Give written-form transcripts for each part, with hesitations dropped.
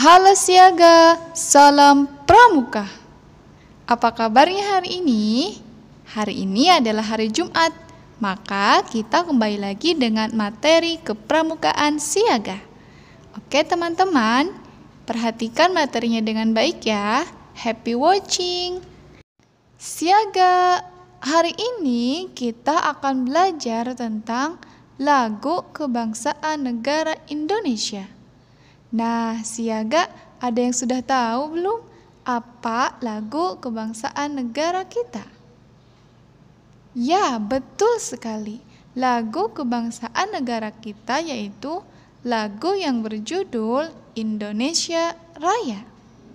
Halo siaga, salam pramuka. Apa kabarnya hari ini? Hari ini adalah hari Jumat, maka kita kembali lagi dengan materi kepramukaan siaga. Oke teman-teman, perhatikan materinya dengan baik ya. Happy watching. Siaga, hari ini kita akan belajar tentang lagu kebangsaan negara Indonesia. Nah, siaga, ada yang sudah tahu belum apa lagu kebangsaan negara kita? Ya, betul sekali. Lagu kebangsaan negara kita yaitu lagu yang berjudul Indonesia Raya.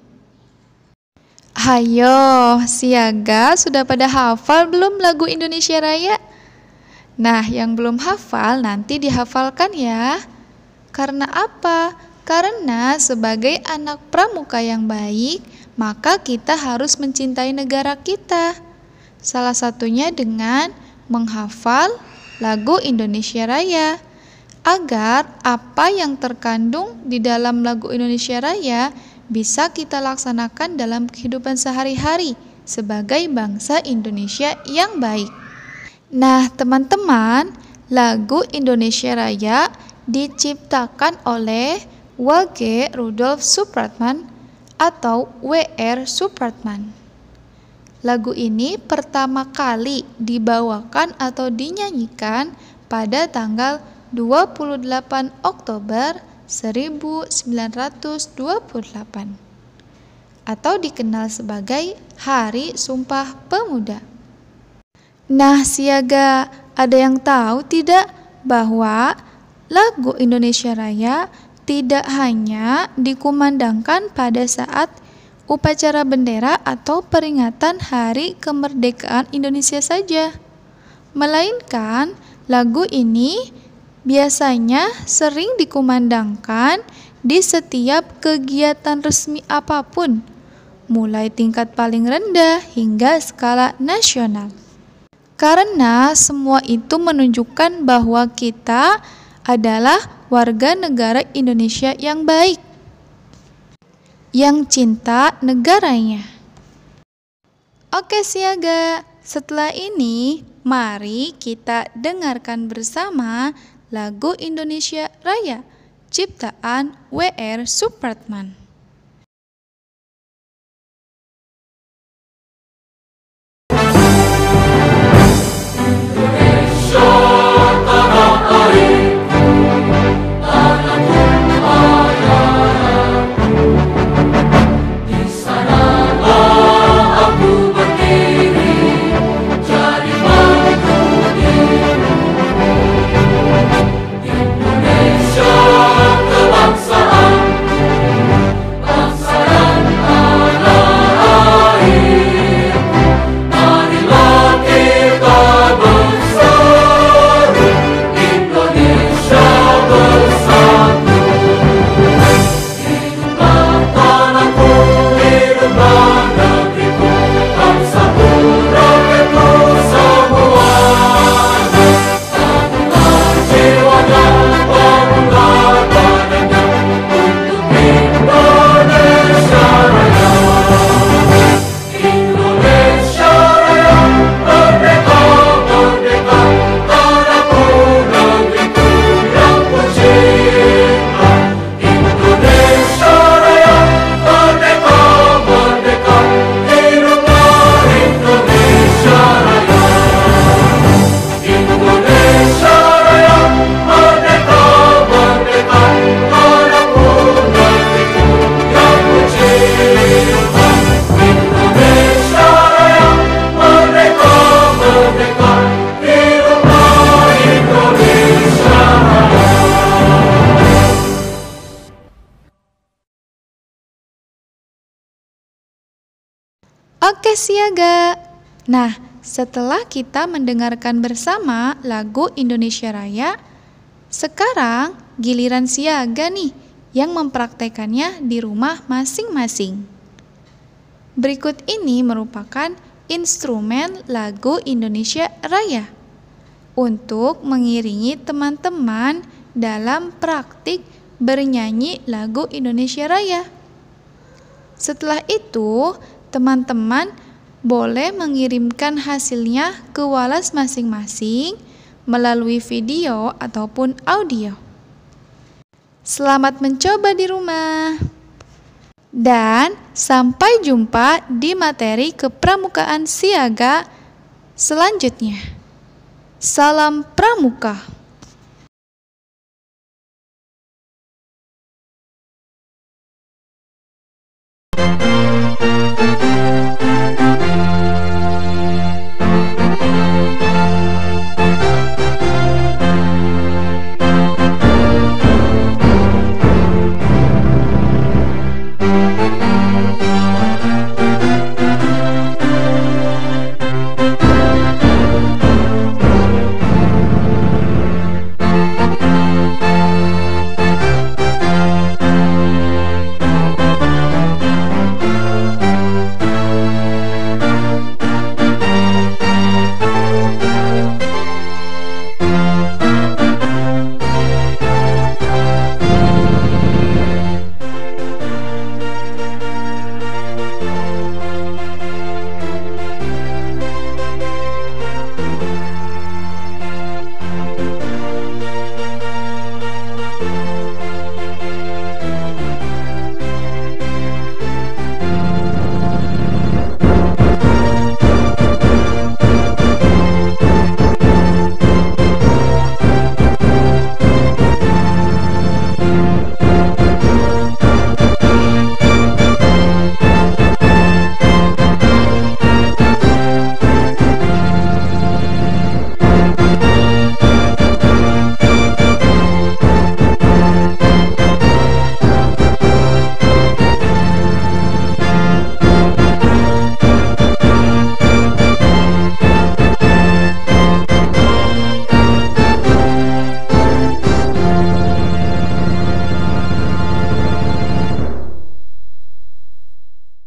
Hayo, siaga, sudah pada hafal belum lagu Indonesia Raya? Nah, yang belum hafal nanti dihafalkan ya. Karena apa? Karena sebagai anak pramuka yang baik, maka kita harus mencintai negara kita. Salah satunya dengan menghafal lagu Indonesia Raya. Agar apa yang terkandung di dalam lagu Indonesia Raya bisa kita laksanakan dalam kehidupan sehari-hari sebagai bangsa Indonesia yang baik. Nah, teman-teman, lagu Indonesia Raya diciptakan oleh W.G. Rudolf Supratman atau W.R. Supratman. Lagu ini pertama kali dibawakan atau dinyanyikan pada tanggal 28 Oktober 1928 atau dikenal sebagai Hari Sumpah Pemuda. Nah, siaga, ada yang tahu tidak bahwa lagu Indonesia Raya tidak hanya dikumandangkan pada saat upacara bendera atau peringatan Hari Kemerdekaan Indonesia saja, melainkan lagu ini biasanya sering dikumandangkan di setiap kegiatan resmi apapun, mulai tingkat paling rendah hingga skala nasional. Karena semua itu menunjukkan bahwa kita adalah warga negara Indonesia yang baik, yang cinta negaranya. Oke siaga, setelah ini mari kita dengarkan bersama lagu Indonesia Raya ciptaan W.R. Supratman. Oke siaga. Nah, setelah kita mendengarkan bersama lagu Indonesia Raya, sekarang giliran siaga nih yang mempraktekannya di rumah masing-masing. Berikut ini merupakan instrumen lagu Indonesia Raya untuk mengiringi teman-teman dalam praktik bernyanyi lagu Indonesia Raya. Setelah itu, teman-teman boleh mengirimkan hasilnya ke Walas masing-masing melalui video ataupun audio. Selamat mencoba di rumah. Dan sampai jumpa di materi kepramukaan siaga selanjutnya. Salam Pramuka.